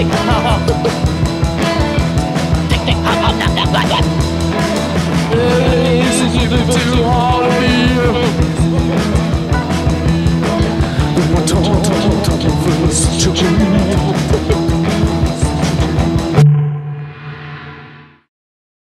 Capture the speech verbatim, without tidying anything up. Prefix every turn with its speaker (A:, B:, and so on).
A: Tick, tick, hop, hop, knock, knock, what, what?
B: It's too hard to be